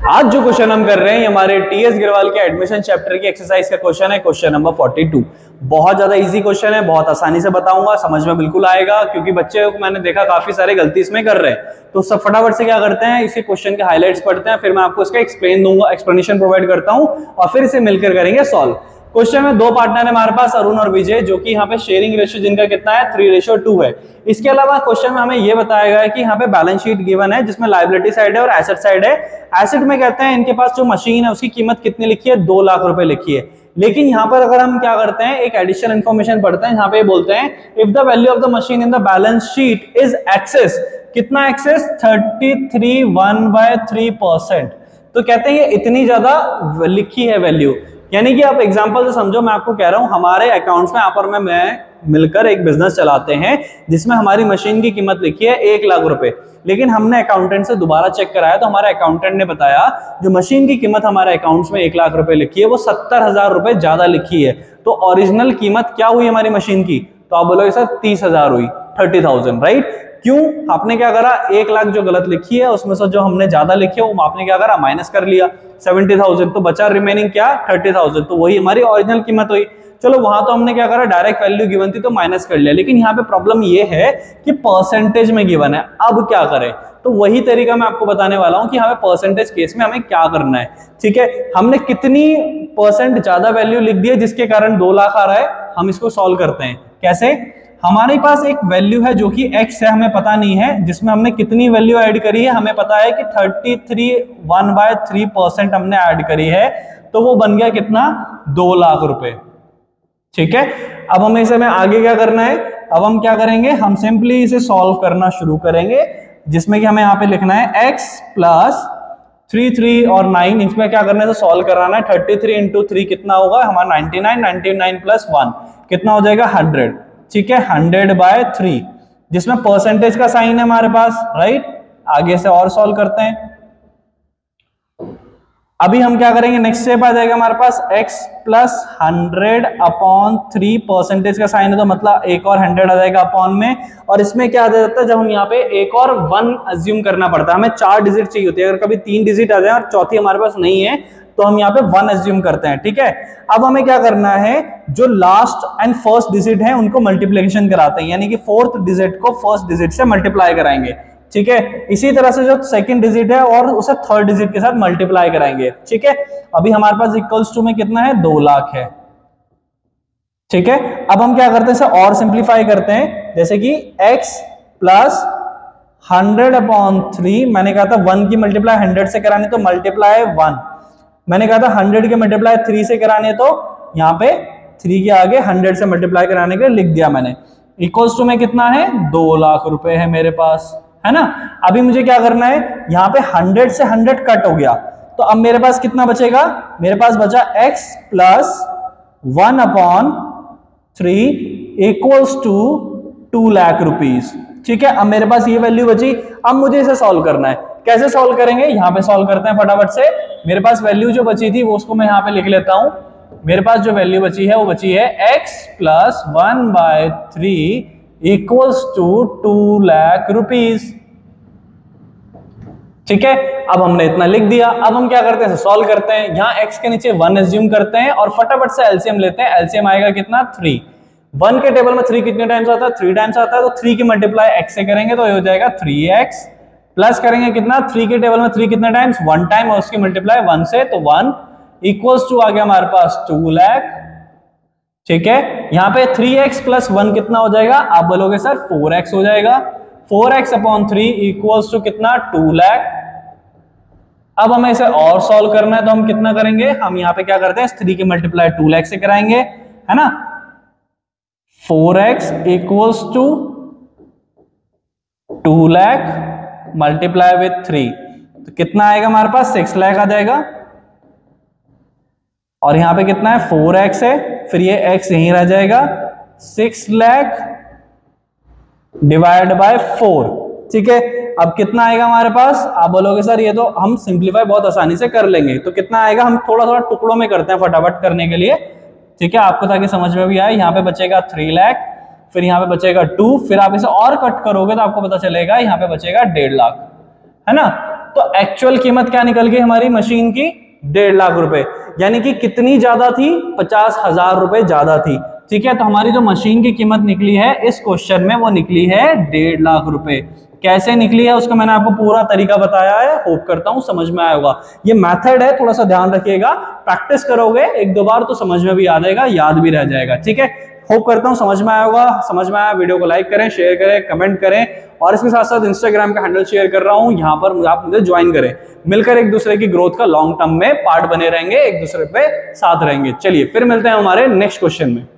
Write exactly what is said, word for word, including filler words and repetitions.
आज जो क्वेश्चन हम कर रहे हैं हमारे टीएस गिरवाल के एडमिशन चैप्टर की एक्सरसाइज का क्वेश्चन है, क्वेश्चन नंबर बयालीस। बहुत ज्यादा इजी क्वेश्चन है, बहुत आसानी से बताऊंगा, समझ में बिल्कुल आएगा, क्योंकि बच्चे को मैंने देखा काफी सारे गलती इसमें कर रहे हैं। तो सब फटाफट से क्या करते हैं, इसी क्वेश्चन के हाईलाइट्स पढ़ते हैं, फिर मैं आपको इसका एक्सप्लेन दूंगा, एक्सप्लेनेशन प्रोवाइड करता हूं और फिर इसे मिलकर करेंगे सॉल्व। क्वेश्चन में दो पार्टनर है हमारे पास, अरुण और विजय, जो कि यहाँ पे शेयरिंग रेशियो जिनका कितना है थ्री रेशियो टू है। इसके अलावा क्वेश्चन में हमें ये बताया गया है कि यहाँ पे बैलेंस शीट गिवन है जिसमें लायबिलिटी साइड है और एसेट साइड है। एसेट में कहते हैं इनके पास जो मशीन है उसकी कीमत कितनी लिखी है, दो लाख रुपए लिखी है। लेकिन यहाँ पर अगर हम क्या करते हैं, एक एडिशनल इन्फॉर्मेशन पढ़ते हैं, यहाँ पे बोलते हैं if the value of the machine in the balance sheet is excess, कितना excess, thirty three one by three percent. तो कहते हैं ये इतनी ज्यादा लिखी है वैल्यू, यानी कि आप एग्जांपल से समझो, मैं आपको कह रहा हूं हमारे अकाउंट्स में यहाँ पर मैं, मैं मिलकर एक बिजनेस चलाते हैं जिसमें हमारी मशीन की कीमत लिखी है एक लाख रुपए, लेकिन हमने अकाउंटेंट से दोबारा चेक कराया तो हमारे अकाउंटेंट ने बताया जो मशीन की कीमत हमारे अकाउंट्स में एक लाख रुपए लिखी है वो सत्तर हजार रुपए ज्यादा लिखी है। तो ओरिजिनल कीमत क्या हुई हमारी मशीन की, तो आप बोलोगे सर तीस हजार हुई, थर्टी थाउजेंड, राइट। क्यों, आपने क्या करा, एक लाख जो गलत लिखी है उसमें से जो हमने ज्यादा लिखी है वो आपने क्या करा, माइनस कर लिया सेवेंटी थाउजेंड, तो बचा रिमेनिंग क्या, थर्टी थाउजेंड, तो वही हमारी ओरिजिनल कीमत हुई। चलो वहां तो हमने क्या करा, डायरेक्ट वैल्यू गिवन थी तो माइनस कर लिया, लेकिन यहाँ पे प्रॉब्लम ये है कि परसेंटेज में गिवन है, अब क्या करें। तो वही तरीका मैं आपको बताने वाला हूं कि हमें परसेंटेज केस में हमें क्या करना है। ठीक है, हमने कितनी परसेंट ज्यादा वैल्यू लिख दी है जिसके कारण दो लाख आ रहा है, हम इसको सॉल्व करते हैं। कैसे, हमारे पास एक वैल्यू है जो कि x है, हमें पता नहीं है, जिसमें हमने कितनी वैल्यू ऐड करी है, हमें पता है कि thirty three one by three percent हमने ऐड करी है, तो वो बन गया कितना, दो लाख रुपए। ठीक है, अब हमें इसे में आगे क्या करना है, अब हम क्या करेंगे, हम सिंपली इसे सॉल्व करना शुरू करेंगे, जिसमें कि हमें यहाँ पे लिखना है x प्लस थ्री थ्री और नाइन, इसमें क्या करना है, तो सॉल्व कराना है। थर्टी थ्री इंटू थ्री कितना होगा हमारा ninety nine, ninety nine plus one कितना हो जाएगा हंड्रेड। ठीक है, हंड्रेड बाय थ्री, जिसमें परसेंटेज का साइन है हमारे पास, राइट। आगे से और सॉल्व करते हैं। अभी हम क्या करेंगे, नेक्स्ट स्टेप आ जाएगा हमारे पास x plus hundred upon three, percentage का साइन है तो मतलब एक और हंड्रेड आ जाएगा अपॉन में, और इसमें क्या आ जाता है, जब हम यहाँ पे एक और वन अज्यूम करना पड़ता है, हमें चार डिजिट चाहिए होती है, अगर कभी तीन डिजिट आ जाए और चौथी हमारे पास नहीं है तो हम यहाँ पे वन अज्यूम करते हैं। ठीक है, अब हमें क्या करना है, जो लास्ट एंड फर्स्ट डिजिट है उनको मल्टीप्लिकेशन कराते हैं, यानी कि फोर्थ डिजिट को फर्स्ट डिजिट से मल्टीप्लाई कराएंगे। ठीक है, इसी तरह से जो सेकंड डिजिट है और उसे थर्ड डिजिट के साथ मल्टीप्लाई कराएंगे। ठीक है, अभी हमारे पास इक्वल्स टू में कितना है, दो लाख है। ठीक है, अब हम क्या करते हैं, इसे और सिंप्लीफाई करते हैं, जैसे कि x plus hundred upon three, मैंने कहा था वन की मल्टीप्लाई हंड्रेड से करानी तो मल्टीप्लाई वन, मैंने कहा था हंड्रेड के मल्टीप्लाई थ्री से कराने तो यहाँ पे थ्री के आगे हंड्रेड से मल्टीप्लाई कराने के लिए लिख दिया मैंने। इक्वल्स टू में कितना है, दो लाख रुपए है मेरे पास, है ना। अभी मुझे क्या करना है, यहाँ पे हंड्रेड से हंड्रेड कट हो गया, तो अब मेरे पास कितना बचेगा, मेरे पास बचा x plus one upon three equals to two lakh rupees. ठीक है, अब मेरे पास ये वैल्यू बची, अब मुझे इसे सॉल्व करना है। कैसे सॉल्व करेंगे, यहाँ पे सॉल्व करते हैं फटाफट से। मेरे पास वैल्यू जो बची थी वो उसको मैं यहाँ पे लिख लेता हूं। मेरे पास जो वैल्यू बची है वो बची है x plus one by three equals to two lakh rupees. ठीक है, अब हमने इतना लिख दिया। अब हम क्या करते हैं, सॉल्व करते हैं। यहाँ x के नीचे वन एज्यूम करते हैं और फटाफट से एलसीएम लेते हैं। एलसीएम आएगा कितना, थ्री। वन के टेबल में थ्री कितने टाइम्स आता है, थ्री टाइम्स आता है, तो थ्री की मल्टीप्लाई x से करेंगे तो ये हो जाएगा थ्री एक्स, प्लस करेंगे कितना, थ्री के टेबल में थ्री कितने टाइम्स, वन टाइम, और उसकी मल्टीप्लाई वन से, तो वन इक्वल्स टू आ गया हमारे पास टू लाख। ठीक है, यहाँ पे थ्री एक्स प्लस वन कितना हो जाएगा, आप बोलोगे सर फोर एक्स हो जाएगा। Four x upon three equals to कितना, टू लाख। अब हमें इसे और सॉल्व करना है तो हम कितना करेंगे, हम यहाँ पे क्या करते हैं, थ्री की मल्टीप्लाई टू लाख से कराएंगे, है ना। Four x equals to two lakh multiply with three, तो कितना आएगा हमारे पास, सिक्स लाख आ जाएगा। और यहां पे कितना है, फोर एक्स है, फिर ये x यहीं रह जाएगा, six lakh divide by four. ठीक है, अब कितना आएगा हमारे पास, आप बोलोगे सर ये तो हम सिंप्लीफाई बहुत आसानी से कर लेंगे, तो कितना आएगा, हम थोड़ा थोड़ा टुकड़ों में करते हैं फटाफट करने के लिए। ठीक है, आपको ताकि समझ में भी आए। यहाँ पे बचेगा थ्री लाख, फिर यहाँ पे बचेगा टू, फिर आप इसे और कट करोगे तो आपको पता चलेगा यहाँ पे बचेगा डेढ़ लाख, है ना। तो एक्चुअल कीमत क्या निकल गई हमारी मशीन की, डेढ़ लाख रुपए, यानी कि कितनी ज्यादा थी, पचास हजार रुपए ज्यादा थी। ठीक है, तो हमारी जो मशीन की कीमत निकली है इस क्वेश्चन में वो निकली है डेढ़ लाख रुपए। कैसे निकली है उसका मैंने आपको पूरा तरीका बताया है, होप करता हूं समझ में आया होगा। ये मेथड है, थोड़ा सा ध्यान रखिएगा, प्रैक्टिस करोगे एक दो बार तो समझ में भी आ जाएगा, याद भी रह जाएगा। ठीक है, होप करता हूं समझ में आया होगा। समझ में आया वीडियो को लाइक करें, शेयर करें, कमेंट करें, और इसके साथ साथ इंस्टाग्राम का हैंडल शेयर कर रहा हूं, यहां पर आप मुझे ज्वाइन करें। मिलकर एक दूसरे की ग्रोथ का लॉन्ग टर्म में पार्ट बने रहेंगे, एक दूसरे पे साथ रहेंगे। चलिए फिर मिलते हैं हमारे नेक्स्ट क्वेश्चन में।